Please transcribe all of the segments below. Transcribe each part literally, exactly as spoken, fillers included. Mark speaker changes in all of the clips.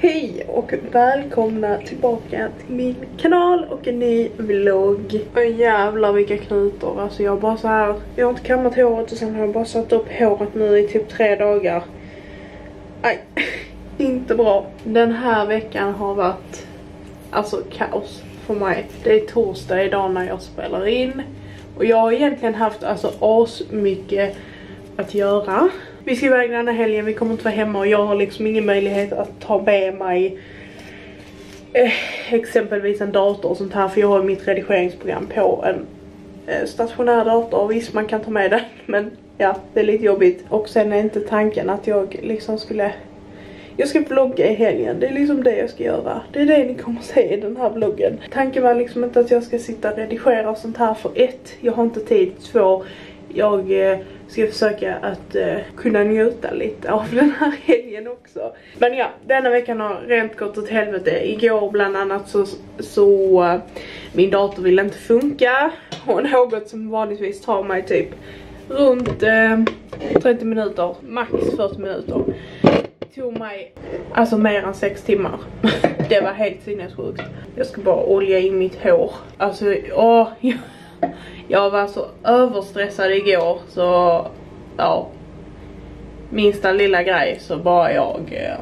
Speaker 1: Hej och välkomna tillbaka till min kanal och en ny vlogg. Och jävlar vilka knutor. Alltså jag bara så här, jag har inte kammat håret och sen har jag bara satt upp håret nu i typ tre dagar. Nej, inte bra. Den här veckan har varit alltså kaos för mig. Det är torsdag idag när jag spelar in. Och jag har egentligen haft alltså as mycket att göra. Vi ska iväg den här helgen, vi kommer inte vara hemma och jag har liksom ingen möjlighet att ta med mig eh, exempelvis en dator och sånt här, för jag har mitt redigeringsprogram på en eh, stationär dator och visst man kan ta med den, men ja, det är lite jobbigt. Och sen är inte tanken att jag liksom skulle, jag ska vlogga i helgen, det är liksom det jag ska göra. Det är det ni kommer se i den här vloggen. Tanken var liksom inte att jag ska sitta och redigera och sånt här, för ett, jag har inte tid, två, jag eh, ska försöka att eh, kunna njuta lite av den här helgen också. Men ja, denna veckan har rent gått åt helvete. Igår bland annat så, så uh, min dator ville inte funka. Och något som vanligtvis tar mig typ runt eh, trettio minuter, max fyrtio minuter. Tog mig alltså mer än sex timmar. Det var helt sinnessjukt. Jag ska bara olja in mitt hår. Alltså, åh, jag, jag var så överstressad igår så ja, minsta lilla grej så bara jag eh,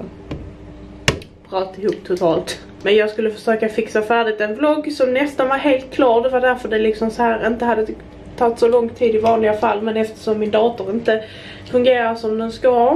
Speaker 1: bröt ihop totalt. Men jag skulle försöka fixa färdigt en vlogg som nästan var helt klar. Det var därför det liksom så här inte hade tagit så lång tid i vanliga fall, men eftersom min dator inte fungerar som den ska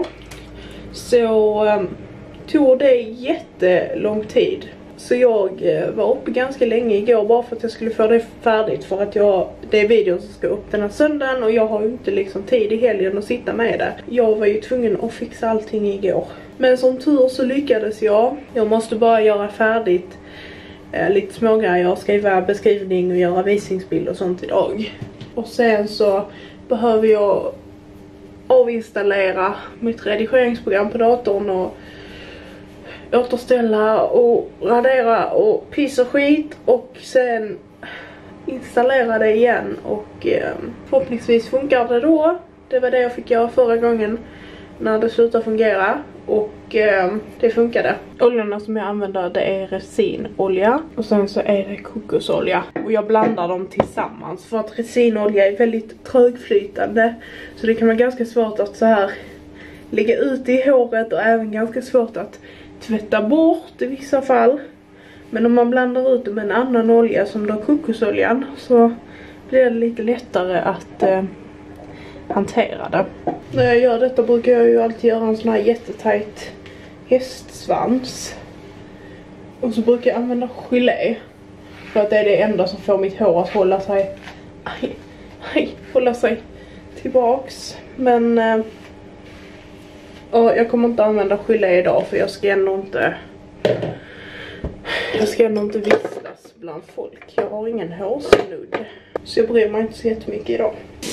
Speaker 1: så eh, tog det jättelång tid. Så jag eh, var uppe ganska länge igår bara för att jag skulle få det färdigt, för att jag, det är videon som ska upp den här söndagen och jag har ju inte liksom tid i helgen att sitta med det. Jag var ju tvungen att fixa allting igår. Men som tur så lyckades jag. Jag måste bara göra färdigt eh, lite smågrejer, skriva beskrivning och göra visningsbild och sånt idag. Och sen så behöver jag avinstallera mitt redigeringsprogram på datorn och återställa och radera och piss och skit och sen installera det igen och eh, förhoppningsvis funkar det då. Det var det jag fick göra förra gången när det slutade fungera och eh, det funkade. Oljorna som jag använder, det är resinolja och sen så är det kokosolja och jag blandar dem tillsammans för att resinolja är väldigt trögflytande så det kan vara ganska svårt att så här lägga ut i håret och även ganska svårt att tvätta bort i vissa fall. Men om man blandar ut det med en annan olja som då kokosoljan så blir det lite lättare att eh, hantera det. När jag gör detta brukar jag ju alltid göra en sån här jättetajt hästsvans. Och så brukar jag använda gelé. För att det är det enda som får mitt hår att hålla sig aj, aj, hålla sig tillbaks. Men eh, och jag kommer inte använda gelé idag för jag ska ändå inte Jag ska ändå inte vistas bland folk. Jag har ingen hårsnudd. Så jag bryr mig inte så jättemycket idag.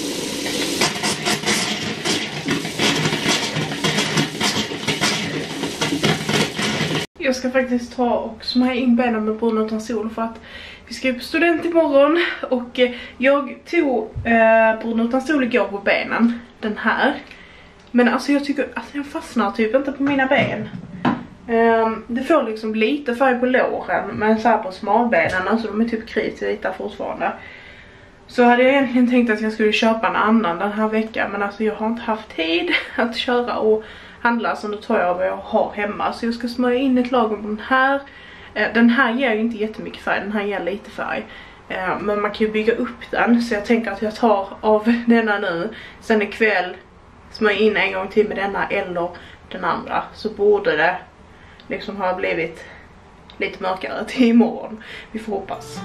Speaker 1: Jag ska faktiskt ta och smörja in benen med brun utan sol för att vi ska ju på student imorgon. Och jag tog eh, brun utan sol igår på benen. Den här. Men alltså jag tycker att alltså jag fastnar typ inte på mina ben. Um, det får liksom lite färg på låren, men så här på smalbenen, alltså de är typ kritvita fortfarande. Så hade jag egentligen tänkt att jag skulle köpa en annan den här veckan, men alltså jag har inte haft tid att köra och handla, så nu tar jag vad jag har hemma. Så jag ska smörja in ett lager på den här. Uh, den här ger ju inte jättemycket färg, den här ger lite färg. Uh, men man kan ju bygga upp den, så jag tänker att jag tar av denna nu. Sen ikväll smörja in en gång till med denna eller den andra, så borde det liksom ha blivit lite mörkare till imorgon. Vi får hoppas.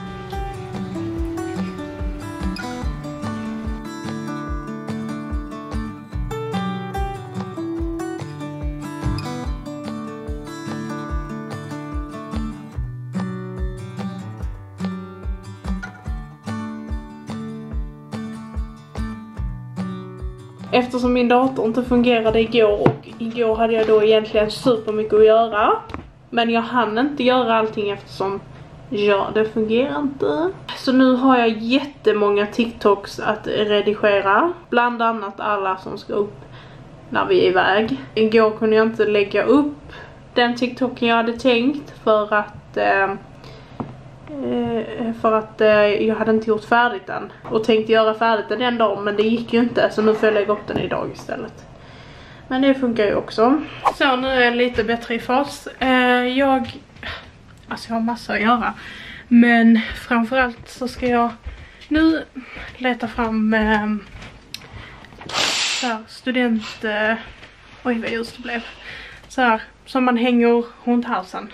Speaker 1: Eftersom min dator inte fungerade igår och igår hade jag då egentligen super mycket att göra. Men jag hann inte göra allting eftersom ja, det fungerar inte. Så nu har jag jättemånga TikToks att redigera. Bland annat alla som ska upp när vi är iväg. Igår kunde jag inte lägga upp den TikToken jag hade tänkt för att eh, för att eh, jag hade inte gjort färdigt den och tänkte göra färdigt den en dag, men det gick ju inte, så nu får jag lägga upp den idag istället. Men det funkar ju också. Så nu är jag lite bättre i fas. eh, jag alltså jag har massa att göra, men framförallt så ska jag nu leta fram eh, så här, student eh, oj vad just det blev så här, som man hänger runt halsen.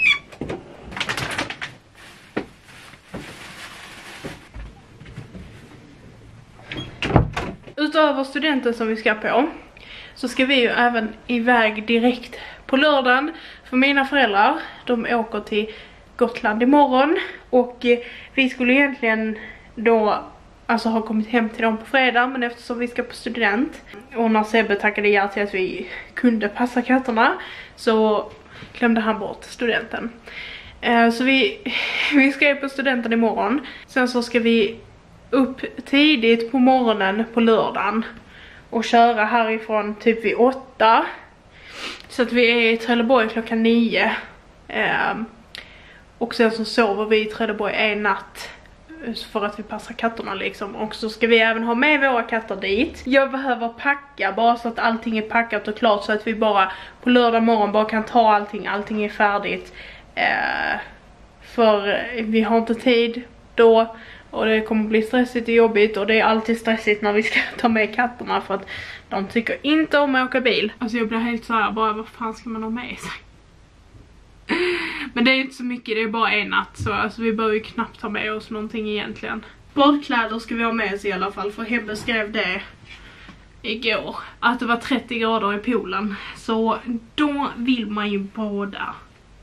Speaker 1: Utöver studenten som vi ska på, så ska vi ju även iväg direkt på lördagen. För mina föräldrar, de åker till Gotland imorgon. Och eh, vi skulle egentligen då alltså ha kommit hem till dem på fredag. Men eftersom vi ska på student, och när Sebbe tackade ja till att vi kunde passa katterna, så glömde han bort studenten. eh, Så vi, vi ska ju på studenten imorgon. Sen så ska vi upp tidigt på morgonen på lördagen och köra härifrån typ vid åtta, så att vi är i Trelleborg klockan nio. eh, och sen så sover vi i Trelleborg en natt för att vi passar katterna liksom. Och så ska vi även ha med våra katter dit. Jag behöver packa bara så att allting är packat och klart, så att vi bara på lördag morgon bara kan ta allting, allting är färdigt. eh, för vi har inte tid då. Och det kommer bli stressigt och jobbigt. Och det är alltid stressigt när vi ska ta med katterna, för att de tycker inte om att åka bil. Alltså jag blir helt så här, bara vad fan ska man ha med sig? Men det är inte så mycket, det är bara en natt. Så alltså, vi behöver ju knappt ta med oss någonting egentligen. Badkläder ska vi ha med oss i alla fall. För Hebbe skrev det igår, att det var trettio grader i poolen. Så då vill man ju bada.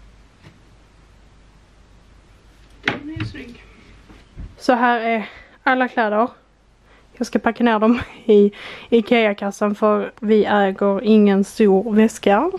Speaker 1: Den är snygg. Så här är alla kläder. Jag ska packa ner dem i Ikea-kassan, för vi äger ingen stor väska.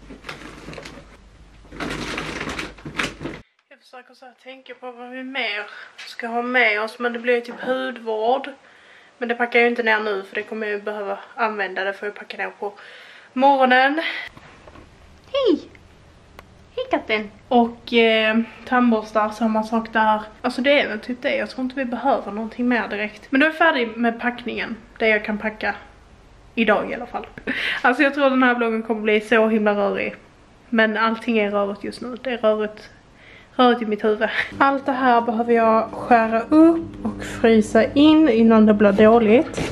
Speaker 1: Jag försöker så här tänka på vad vi mer ska ha med oss, men det blir typ hudvård. Men det packar jag inte ner nu, för det kommer jag behöva använda. Det får jag packa ner på morgonen. Hej! Hej katten! Och eh, tandborstar, samma sak där. Alltså det är väl typ det. Jag tror inte vi behöver någonting mer direkt. Men då är jag färdig med packningen. Det jag kan packa idag i alla fall. Alltså jag tror den här vloggen kommer bli så himla rörig. Men allting är rörigt just nu. Det är rörigt, rörigt i mitt huvud. Allt det här behöver jag skära upp och frysa in innan det blir dåligt.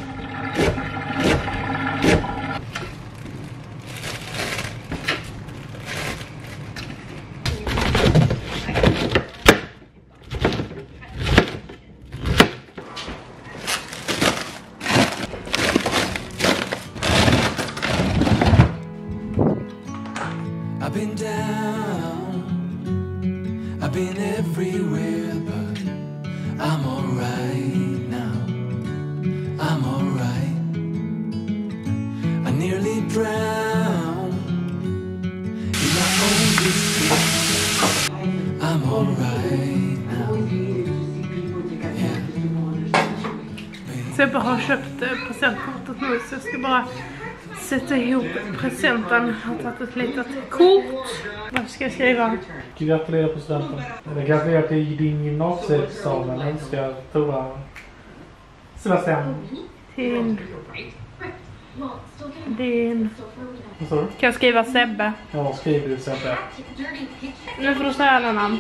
Speaker 2: I've been down, I've been everywhere, but I'm alright now, I'm alright. I nearly drowned in my own distress. I'm alright now, yeah.
Speaker 1: Sebbe har köpt eh, presentkortet nu, så jag ska bara sätta ihop presenten. Jag har tagit ett litet kort. Vad ska jag skriva?
Speaker 3: Gratulerar på studenten. Eller gratulerar till din gymnasieexamen. Önskar Tora Sebastian.
Speaker 1: Till din...
Speaker 3: Vad sa du?
Speaker 1: Kan jag skriva Sebbe?
Speaker 3: Ja, skriver du Sebbe.
Speaker 1: Nu får du säga alla namn.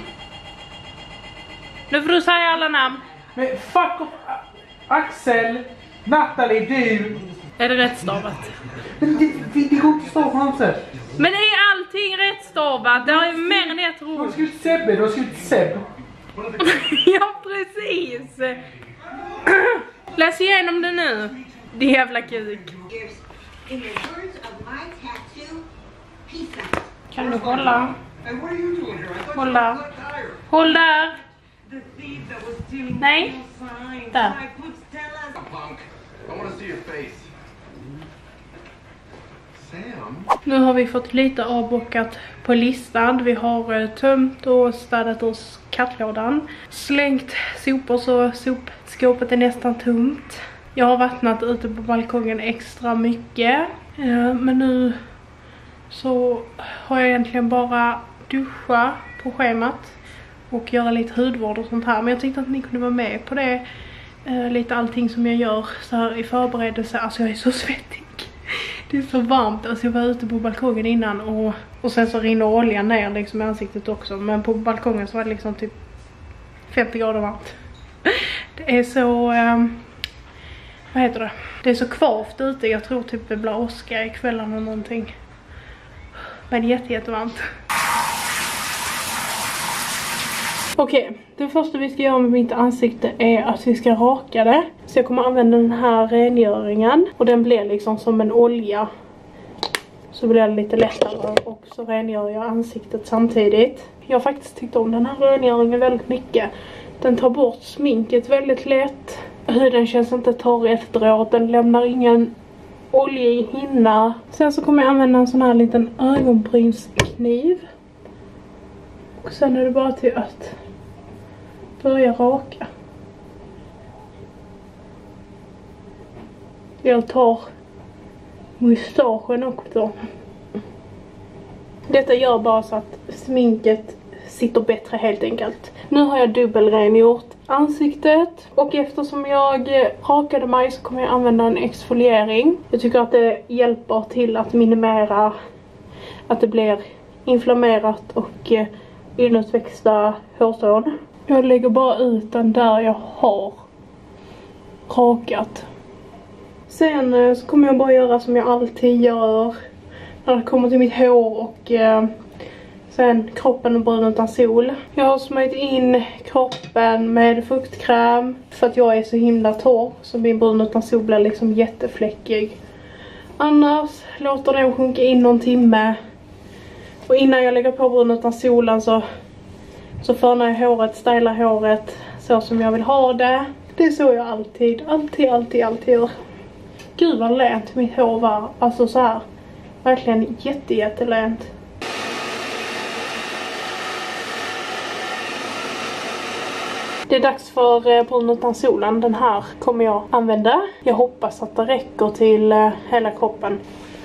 Speaker 1: Nu får du säga alla namn.
Speaker 3: Men fuck off! Axel! Natalie, du!
Speaker 1: Är det rätt stavat?
Speaker 3: Men det, det, det går inte att stava på något sätt.
Speaker 1: Men är allting rätt stavat? Det är mer än ett
Speaker 3: Du har
Speaker 1: ord.
Speaker 3: skrivit Sebbe, du har skrivit Seb.
Speaker 1: Ja, precis. Läs igenom det nu. Det jävla kuk. Kan du hålla? Håll där. Håll där. Nej. Där. Nu har vi fått lite avbockat på listan. Vi har eh, tömt och städat oss kattlådan. Slängt sopor så sopskåpet är nästan tomt. Jag har vattnat ute på balkongen extra mycket. Eh, men nu så har jag egentligen bara duscha på schemat och göra lite hudvård och sånt här. Men jag tänkte att ni kunde vara med på det. Eh, lite allting som jag gör så här i förberedelse. Alltså jag är så svettig. Det är så varmt. Alltså jag var ute på balkongen innan och, och sen så rinner oljan ner liksom i ansiktet också. Men på balkongen så var det liksom typ femtio grader varmt. Det är så... Eh, vad heter det? Det är så kvavt ute. Jag tror typ det blir åska i kvällen eller någonting. Men jätte, jättevarmt. Okej, okay, det första vi ska göra med mitt ansikte är att vi ska raka det. Så jag kommer använda den här rengöringen. Och den blir liksom som en olja. Så blir det lite lättare och så rengör jag ansiktet samtidigt. Jag har faktiskt tyckt om den här rengöringen väldigt mycket. Den tar bort sminket väldigt lätt. Huden känns inte torr efteråt. Den lämnar ingen olja i hinna. Sen så kommer jag använda en sån här liten ögonbrynskniv. Och sen är det bara till att börja raka. Jag tar mustaschen också. Detta gör bara så att sminket sitter bättre helt enkelt. Nu har jag dubbelrengjort ansiktet. Och eftersom jag rakade mig så kommer jag använda en exfoliering. Jag tycker att det hjälper till att minimera att det blir inflammerat och inåtväxta hårstrån. Jag lägger bara ut den där jag har rakat. Sen så kommer jag bara göra som jag alltid gör när det kommer till mitt hår och eh, sen kroppen och brun utan sol. Jag har smörjt in kroppen med fuktkräm för att jag är så himla torr så min brun utan sol blir liksom jättefläckig. Annars låter den sjunka in någon timme. Och innan jag lägger på brun utan solen så, så förnar jag håret, stylar håret så som jag vill ha det. Det är så jag alltid, alltid, alltid, alltid gör. Gud vad länt mitt hår var. Alltså så här. Verkligen jätte, jättelänt. Det är dags för brun utan solen. Den här kommer jag använda. Jag hoppas att det räcker till uh, hela kroppen.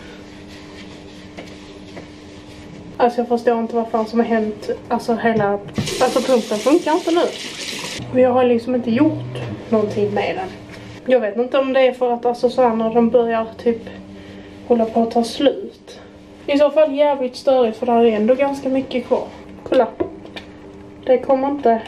Speaker 1: Alltså jag förstår inte vad fan som har hänt. Alltså hela... Alltså pumpen funkar inte nu. Och jag har liksom inte gjort någonting med den. Jag vet inte om det är för att alltså så här när de börjar typ hålla på att ta slut. I så fall jävligt störigt för det här är ändå ganska mycket kvar. Kolla. Det kommer inte...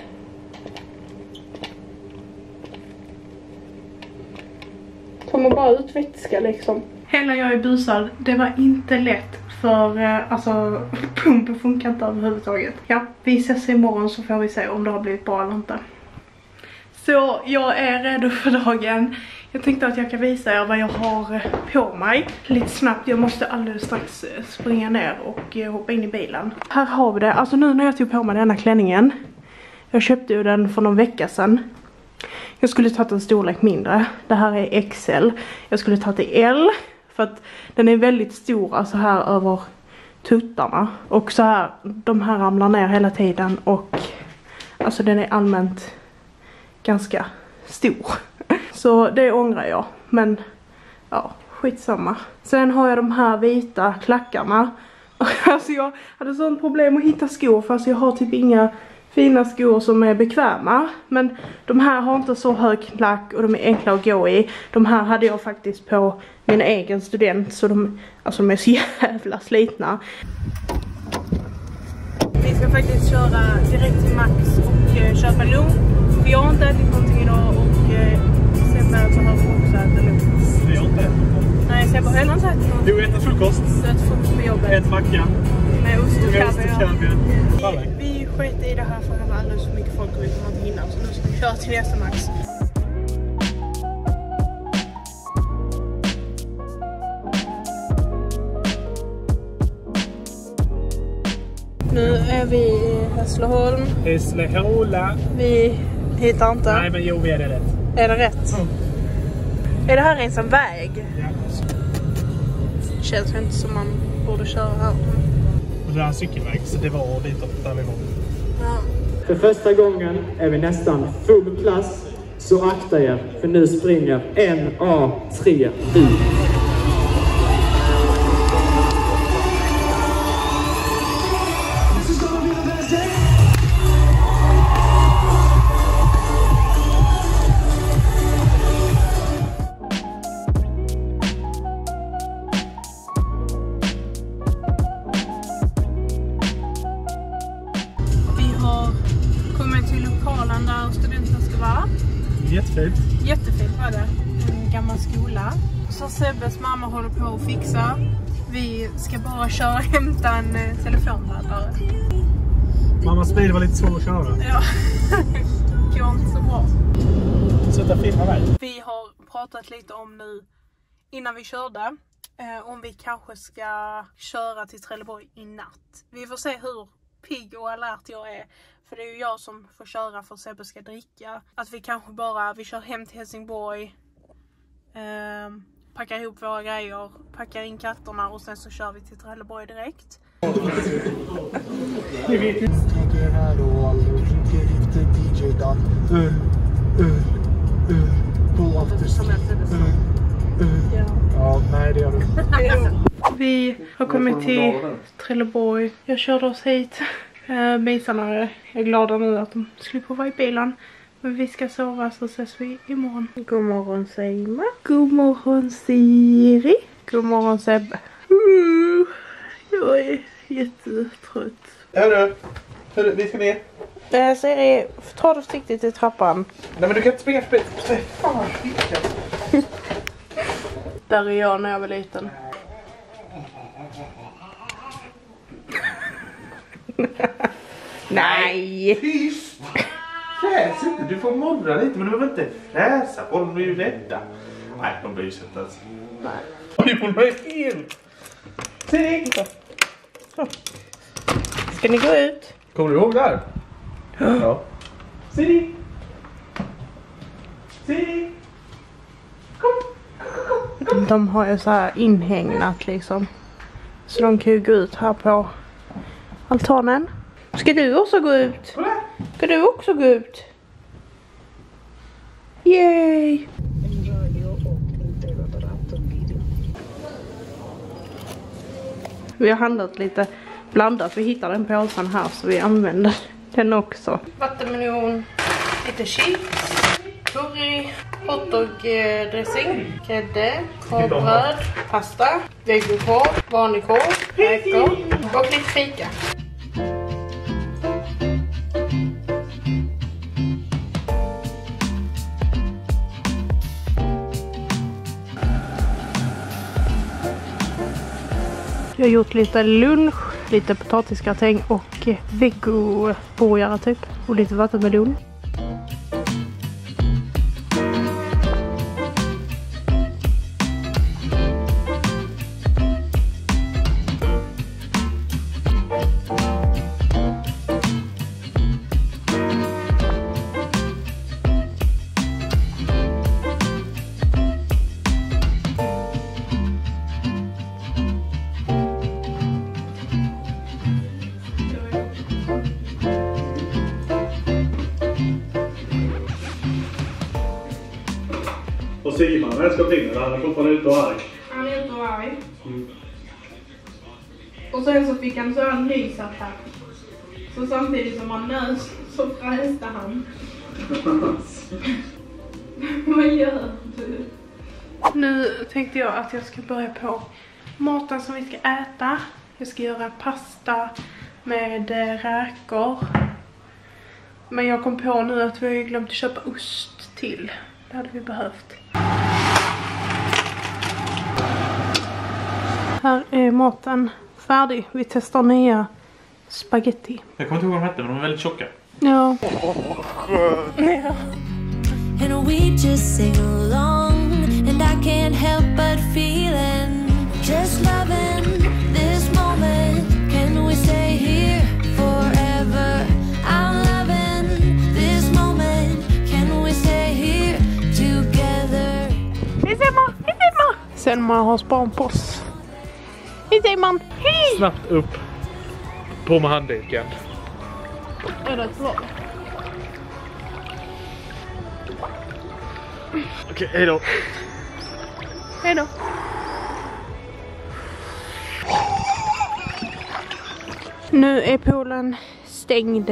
Speaker 1: Kommer bara ut vätska liksom. Hela jag är busad. Det var inte lätt. För eh, alltså pumpen funkar inte överhuvudtaget. Ja, vi ses imorgon så får vi se om det har blivit bra eller inte. Så jag är redo för dagen. Jag tänkte att jag kan visa er vad jag har på mig. Lite snabbt, jag måste alldeles strax springa ner och hoppa in i bilen. Här har vi det. Alltså nu när jag tog på mig denna klänningen. Jag köpte ju den för någon vecka sedan. Jag skulle ta en storlek mindre. Det här är X L. Jag skulle ta till L. För att den är väldigt stor alltså här över tuttarna. Och så här, de här ramlar ner hela tiden. Och alltså den är allmänt ganska stor. Så det ångrar jag. Men ja, skitsamma. Sen har jag de här vita klackarna. Alltså jag hade sånt problem att hitta skor. Fast jag har typ inga fina skor som är bekväma. Men de här har inte så hög klack och de är enkla att gå i. De här hade jag faktiskt på min egen student. Så de, alltså de är så jävla slitna. Vi ska faktiskt köra direkt till Max och uh, köpa lugn. För jag har inte ätit någonting idag och uh, Sebbe så har vi också ätit lugn.
Speaker 4: Vi har inte ätit någonting.
Speaker 1: Nej, Sebbe har heller inte ätit någonting.
Speaker 4: Jo, ätit frukost.
Speaker 1: Du äter frukost på jobbet.
Speaker 4: Ett macka.
Speaker 1: Med ost och kaviar.
Speaker 4: Vi,
Speaker 1: vi sket i det här för att det var alldeles för mycket folk och vi kommer inte hinna. Så nu ska vi köra till nästa Max. Nu är vi i Hässleholm.
Speaker 4: Hässleholm.
Speaker 1: Vi hittar inte.
Speaker 4: Nej, men jo, vi är det rätt.
Speaker 1: Är det rätt? Mm. Är det här ens en väg?
Speaker 4: Ja.
Speaker 1: Känns inte som man borde köra här.
Speaker 4: Och det är en cykelväg, så det var ditåt där vi var.
Speaker 1: Ja.
Speaker 5: För första gången är vi nästan full klass. Så akta er, för nu springer N A tre ut.
Speaker 1: till lokalen där studenten ska vara.
Speaker 4: Jättefint.
Speaker 1: Jättefint var det. En gammal skola. Så Sebbes mamma håller på att fixa. Vi ska bara köra och hämta en eh, telefonladdare.
Speaker 4: Mammas bil var lite svår att köra.
Speaker 1: Ja, det går inte så bra.
Speaker 4: Sluta filma mig.
Speaker 1: Vi har pratat lite om nu innan vi körde. Eh, om vi kanske ska köra till Trelleborg i natt. Vi får se hur pigg och alert jag är. För det är ju jag som får köra för Sebbe ska dricka. Att vi kanske bara, vi kör hem till Helsingborg. Eh, packar ihop våra grejer. Packar in katterna och sen så kör vi till Trelleborg direkt.
Speaker 4: Ni vet inte. Stiger här och alla dricker efter D J Dan. Öl, öl, öl. På afterski. Öl, öl. Ja, nej det gör du.
Speaker 1: Vi har kommit till Trelleborg. Jag körde oss hit. Uh, Bisarna är glada nu att de slipper vara i bilen. Men vi ska sova så ses vi imorgon. God morgon Seima. God morgon Siri. God morgon Sebbe. Uh, jag är jättetrött.
Speaker 3: Hörru, hörru, vi ska ner.
Speaker 1: Uh, Siri, ta det försiktigt i trappan.
Speaker 3: Nej men du kan inte springa förbi. Fan vad skickat.
Speaker 1: Där är jag när jag var liten. Nej!
Speaker 3: Tyst! Läs inte, du får morra lite men du behöver inte läsa på dem, de är ju rädda. Nej, de blir ju sett alltså.
Speaker 1: Nej.
Speaker 3: Du får mig fel!
Speaker 1: Se så. Så. Ska ni gå ut?
Speaker 3: Kommer du ihåg där? Ja. Siri! Siri! Kom!
Speaker 1: De har ju så här inhägnat liksom. Så de kan ju gå ut här på altanen. Ska du också gå ut? Ska du också gå ut? Yay! Vi har handlat lite blandat. Vi hittade en påsen här så vi använder den också. Vattenmelon, lite chips, curry, hotdog-dressing, grädde, korvbröd, pasta, vegokorv, vanlig korv, räkor och lite fika. Jag har gjort lite lunch, lite potatisgratäng och vegoburgare typ. Och lite vattenmelon.
Speaker 4: Och Simon, när ska till den? Han är fortfarande ute och arg.
Speaker 1: Han är ute och arg. Mm. Och sen så fick han så en lysattack. Så samtidigt som han nös så fräste han. Vad gör du? Nu tänkte jag att jag ska börja på maten som vi ska äta. Jag ska göra pasta med räkor. Men jag kom på nu att vi har glömt att köpa ost till. Det hade vi behövt. Här är maten färdig. Vi testar nya spaghetti.
Speaker 3: Jag kommer inte ihåg vad de hette, men de är väldigt tjocka.
Speaker 1: Ja. Ja.
Speaker 6: And we just sing along, and I can't help but feeling just loving this moment. Can we stay here forever? I'm loving this moment. Can we stay here together?
Speaker 1: Hej Selma! Hej Selma! Selma har span på oss. Hej Selma! Hej!
Speaker 4: Snabbt upp. På med handduken.
Speaker 1: Är det bra?
Speaker 4: Okej, hej då.
Speaker 1: Hej då. Nu är poolen stängd.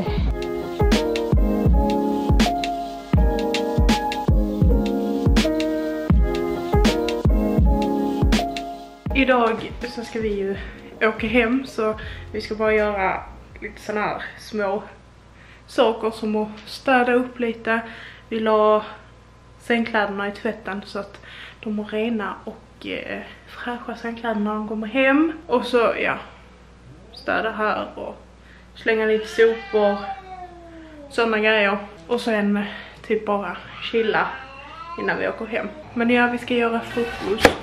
Speaker 1: Idag så ska vi ju åka hem, så vi ska bara göra lite såna här små saker som att städa upp lite. Vi la sängkläderna i tvätten så att de är rena och eh, fräscha sängkläder när de kommer hem. Och så ja, städa här och slänga lite sopor, sådana grejer. Och sen typ bara chilla innan vi åker hem. Men ja, vi ska göra frukost.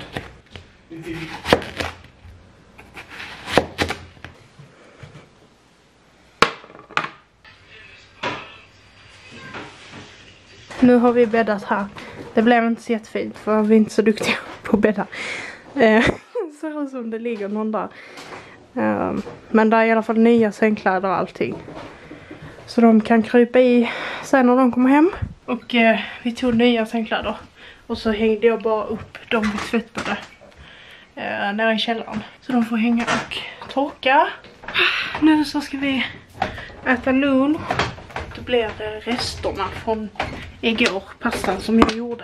Speaker 1: Nu har vi bäddat här. Det blev inte så jättefint för vi är inte så duktiga på att bädda. Eh, så som det ligger någon där. Eh, men det är i alla fall nya sängkläder och allting. Så de kan krypa i sen när de kommer hem. Och eh, vi tog nya sängkläder. Och så hängde jag bara upp de vi tvättade. Eh, nere i källaren. Så de får hänga och torka. Nu så ska vi äta lunch. Det blir resterna från igår, pastan som jag gjorde.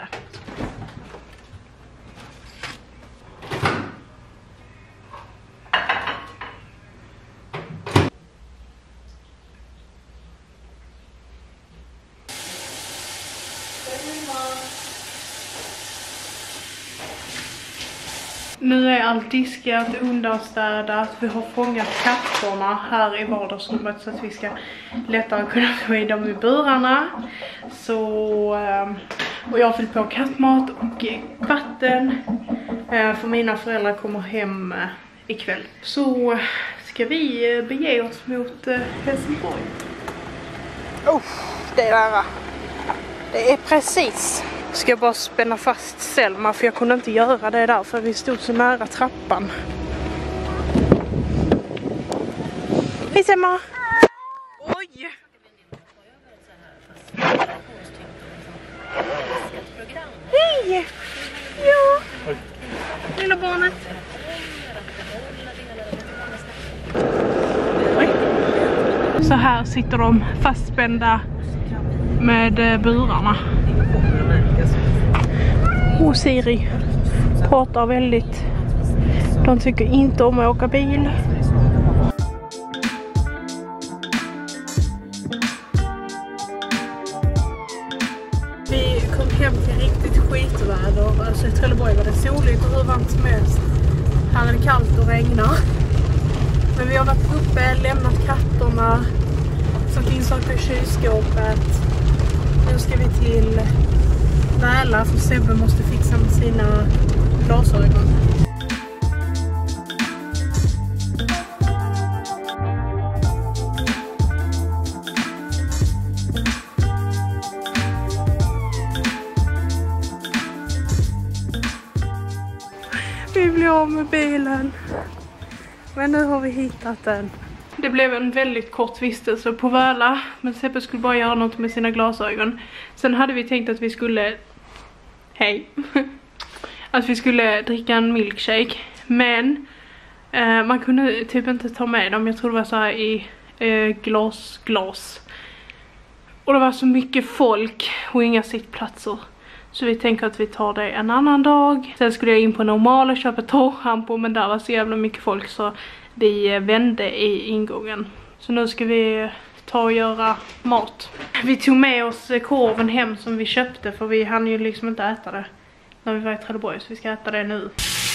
Speaker 1: Nu är allt diskat, undanstädat. Vi har fångat katterna här i vardagsrummet så att vi ska lättare kunna få i dem i burarna. Så, och jag har fyllt på kattmat och vatten. För mina föräldrar kommer hem ikväll. Så ska vi bege oss mot Helsingborg. Oh, det är nära. Det är precis. Ska jag bara spänna fast Selma för jag kunde inte göra det där för vi stod så nära trappan. Hej Selma! Oj! Hej! Ja! Lilla barnet. Oj. Så här sitter de fastspända med burarna. Och Siri pratar väldigt. De tycker inte om att åka bil. Vi kom hem till riktigt skitväder. Alltså i Trelleborg var det soligt och hur varmt som helst. Här är det kallt och regnar. Men vi har varit uppe, lämnat katterna. Som finns saker i kylskåpet. Nu ska vi till Väla för Sebbe måste fixa med sina glasögon. Vi blir av med bilen. Men nu har vi hittat den. Det blev en väldigt kort vistelse på Väla. Men Sebbe skulle bara göra något med sina glasögon. Sen hade vi tänkt att vi skulle... Hej! Att vi skulle dricka en milkshake. Men eh, man kunde typ inte ta med dem. Jag tror det var så här i eh, glas, glas. Och det var så mycket folk och inga sittplatser. Så vi tänker att vi tar det en annan dag. Sen skulle jag in på normal och köpa torrhampo. Men där var så jävla mycket folk så vi vände i ingången. Så nu ska vi ta och göra mat. Vi tog med oss korven hem som vi köpte. För vi hann ju liksom inte äta det när vi var i Trelleborg. Så vi ska äta det nu.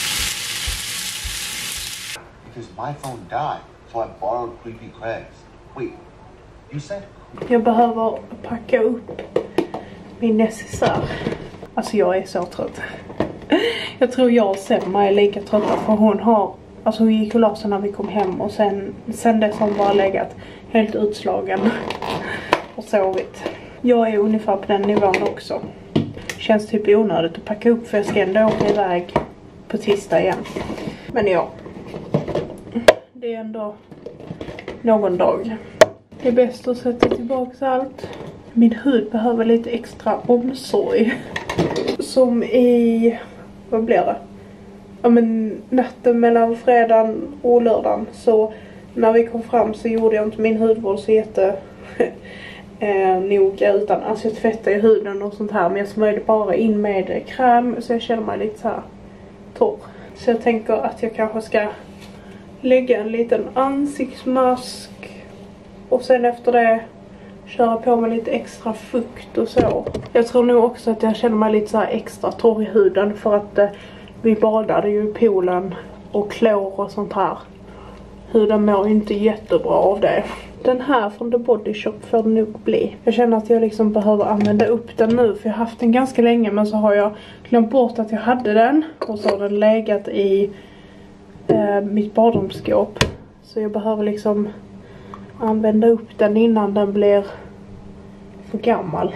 Speaker 7: Because my phone died, so I borrowed Creepy Craig's. Wait, you said?
Speaker 1: Jag behöver packa upp min necessär. Alltså jag är så trött. Jag tror jag och Selma är lika trötta för hon har... Alltså hon gick och la sig när vi kom hem och sen, sen dess har hon bara legat helt utslagen och sovit. Jag är ungefär på den nivån också. Känns typ onödigt att packa upp för jag ska ändå åka iväg på tisdag igen. Men ja, det är ändå någon dag. Det är bäst att sätta tillbaka allt. Min hud behöver lite extra omsorg. Som i, vad blir det? Ja men natten mellan fredagen och lördagen. Så när vi kom fram så gjorde jag inte min hudvård så jätte eh, noga. Utan alltså jag tvättade i huden och sånt här. Men jag smörjde bara in med kräm. Så jag känner mig lite så här torr. Så jag tänker att jag kanske ska lägga en liten ansiktsmask. Och sen efter det köra på med lite extra fukt och så. Jag tror nog också att jag känner mig lite så här extra torr i huden för att eh, vi badade ju i poolen och klor och sånt här. Huden mår inte jättebra av det. Den här från The Body Shop får det nog bli. Jag känner att jag liksom behöver använda upp den nu. För jag har haft den ganska länge. Men så har jag glömt bort att jag hade den. Och så har den legat i eh, mitt badrumsskåp. Så jag behöver liksom använda upp den innan den blir för gammal.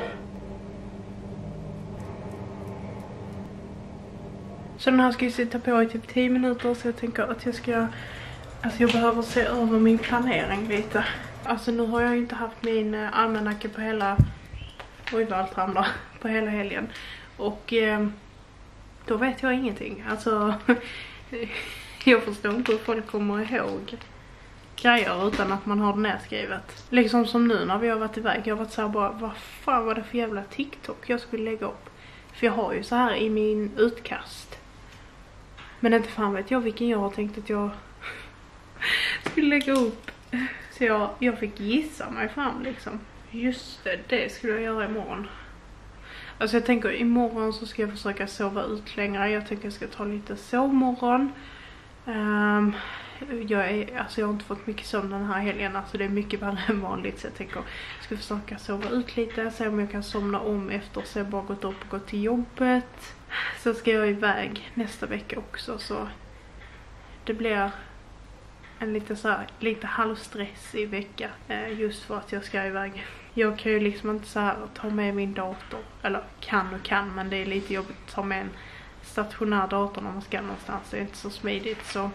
Speaker 1: Så den här ska jag sitta på i typ tio minuter. Så jag tänker att jag ska... Alltså jag behöver se över min planering lite. Alltså nu har jag inte haft min almanacka på hela... Oj vad allt ramlar. På hela helgen. Och eh, då vet jag ingenting. Alltså jag förstår inte hur folk kommer ihåg grejer utan att man har det nedskrivet. Liksom som nu när vi har varit iväg. Jag har varit så här bara, vad fan var det för jävla TikTok jag skulle lägga upp? För jag har ju så här i min utkast. Men inte fan vet jag vilken jag har tänkt att jag skulle lägga upp. Så jag, jag fick gissa mig fram liksom. Just det, det skulle jag göra imorgon. Alltså jag tänker imorgon så ska jag försöka sova ut längre. Jag tänker jag ska ta lite sovmorgon. Um, jag, är, alltså jag har inte fått mycket sömn den här helgen. Alltså det är mycket värre än vanligt. Så jag tänker jag ska försöka sova ut lite. Se om jag kan somna om efter så jag bara gått upp och gått till jobbet. Så ska jag iväg nästa vecka också. Så det blir en lite så här, lite halvstressig vecka. Eh, just för att jag ska iväg. Jag kan ju liksom inte så här ta med min dator. Eller kan och kan, men det är lite jobbigt att ta med en stationär dator när man ska någonstans. Det är inte så smidigt. Så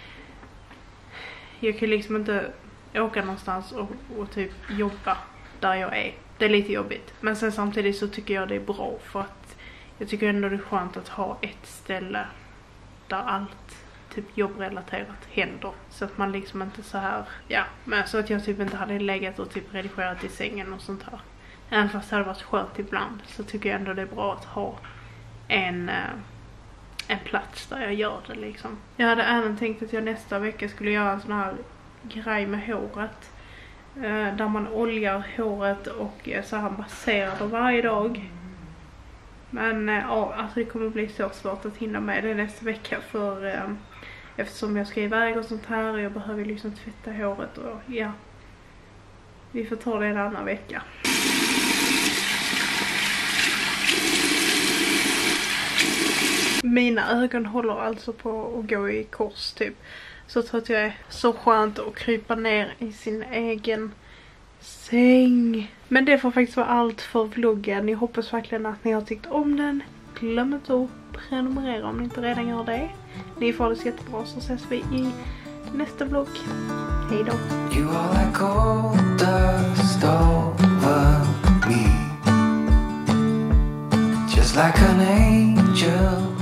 Speaker 1: jag kan liksom inte åka någonstans och, och typ jobba där jag är. Det är lite jobbigt. Men sen samtidigt så tycker jag det är bra. För att jag tycker ändå det är skönt att ha ett ställe där allt typ jobbrelaterat händer. Så att man liksom inte så här, ja, men så att jag typ inte hade legat och typ redigerat i sängen och sånt här. Även fast det hade varit skönt ibland så tycker jag ändå det är bra att ha en, en plats där jag gör det liksom. Jag hade även tänkt att jag nästa vecka skulle göra en sån här grej med håret. Där man oljar håret och så här masserar det varje dag. Men ja, alltså det kommer bli så svårt att hinna med det nästa vecka för eh, eftersom jag ska iväg och sånt här och jag behöver liksom tvätta håret och ja, vi får ta det en annan vecka. Mina ögon håller alltså på att gå i kors typ. Så jag tror att jag är så skönt att krypa ner i sin egen säng. Men det får faktiskt vara allt för vloggen. Jag hoppas verkligen att ni har tyckt om den. Glöm inte att prenumerera om ni inte redan gör det. Ni får det så jättebra så ses vi i nästa vlogg. Hej då.
Speaker 2: You are like gold dust over me, just like an angel.